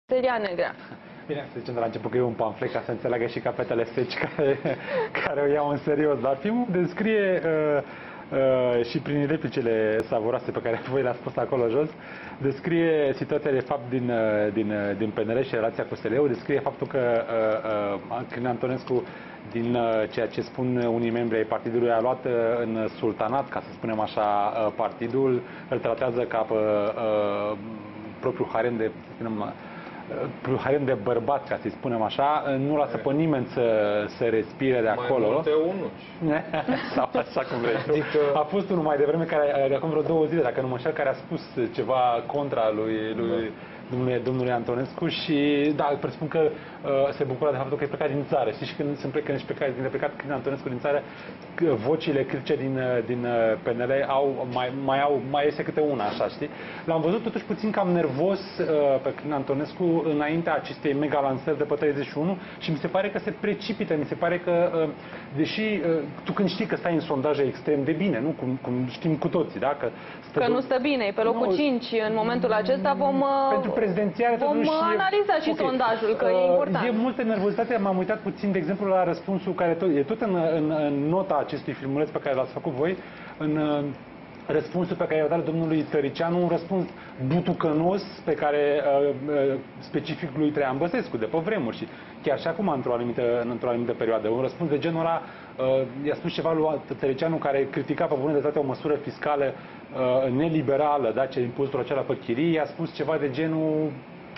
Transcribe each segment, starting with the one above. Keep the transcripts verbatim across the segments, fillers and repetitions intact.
Seria Negrea. Bine, să zicem de la început că e un pamflet ca să înțeleagă și capetele seci care, care o iau în serios, dar filmul descrie uh, uh, și prin replicile savuroase pe care voi le-ați spus acolo jos, descrie situația de fapt din, uh, din, uh, din P N L și relația cu S L E-ul, descrie faptul că uh, uh, Crin Antonescu, din uh, ceea ce spun unii membri ai partidului, a luat uh, în sultanat, ca să spunem așa, uh, partidul, îl tratează ca pe uh, propriul harem de, să spunem, harem de bărbați, ca să-i spunem așa, nu lasă pe nimeni să, să respire de acolo. Mai multe unuci. Sau așa cum vrei. Adică... A fost unul mai devreme, care, de acum vreo două zile, dacă nu mă înșel, care a spus ceva contra lui, lui da. domnului, domnului Antonescu și, da, presupun că uh, se bucura de faptul că e plecat din țară. Știi, și când sunt plecat, când plecat, când e plecat Crin Antonescu din țară, vocile critice din, din P N L au, mai, mai, au, mai iese câte una, așa, știi? L-am văzut totuși puțin cam nervos uh, pe Crin Antonescu înaintea acestei mega lansări de pe treizeci și unu și mi se pare că se precipită, mi se pare că, uh, deși uh, tu când știi că stai în sondaje extrem de bine, nu? Cum, cum știm cu toții, da? Că, stă că nu stă bine, e pe locul nu, cinci în momentul acesta, vom, pentru prezidențiale, vom analiza și okay. sondajul, că uh, e important. E multă nervozitate, m-am uitat puțin, de exemplu, la răspunsul care tot, e tot în, în, în nota acestui filmuleț pe care l-ați făcut voi, în uh, răspunsul pe care i-a dat domnului Tăricianu, un răspuns butucănos pe care uh, uh, specific lui Traian Băsescu, de pe vremuri și chiar și acum, într-o anumită, într-o anumită perioadă. Un răspuns de genul ăla, uh, i-a spus ceva lui Tăricianu, care critica pe bună dreptate o măsură fiscală uh, neliberală, da, ce impozitul acela pe chirii, i-a spus ceva de genul...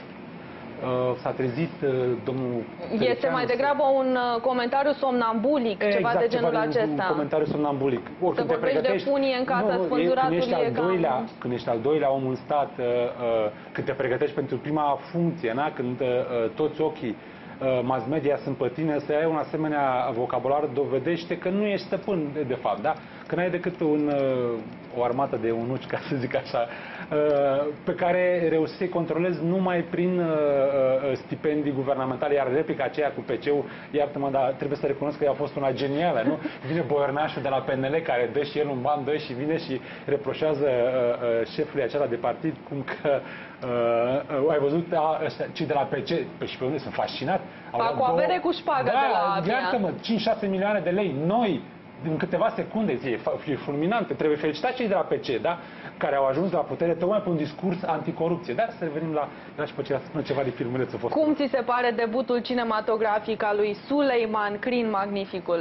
Uh, s-a trezit uh, domnul Tăricianu. Este mai degrabă un uh, comentariu somnambulic, exact, ceva de genul ceva acesta. Un comentariu somnambulic. Să vorbești de funie în casa spânzuratului. Când ești, al doilea, cam... când ești al doilea om în stat, uh, uh, când te pregătești pentru prima funcție, na? Când uh, toți ochii uh, mass media sunt pe tine, să ai un asemenea vocabular dovedește că nu ești stăpân de, de fapt, da? Că n-ai decât un, uh, o armată de unuci, ca să zic așa, uh, pe care reușești să-i controlezi numai prin uh, uh, stipendii guvernamentale, iar replica aceea cu P C-ul, iartă-mă, dar trebuie să recunosc că a fost una genială, nu? Vine Boiernașul de la P N L, care dă și el un ban, dă și vine și reproșează uh, uh, șefului acela de partid, cum că uh, uh, ai văzut a, ăștia, cei de la P C, păi și pe unde sunt fascinat. Fac o avere cu șpagă da, de la iartă-mă, cinci șase milioane de lei, noi, în câteva secunde, zi, e fulminant. Trebuie felicitat cei de la P C, da? Care au ajuns la putere tocmai pe un discurs anticorupție. Dar să revenim la, la și pe ce spune ceva de filmulețul. Cum ți se pare debutul cinematografic al lui Suleiman Crin, magnificul?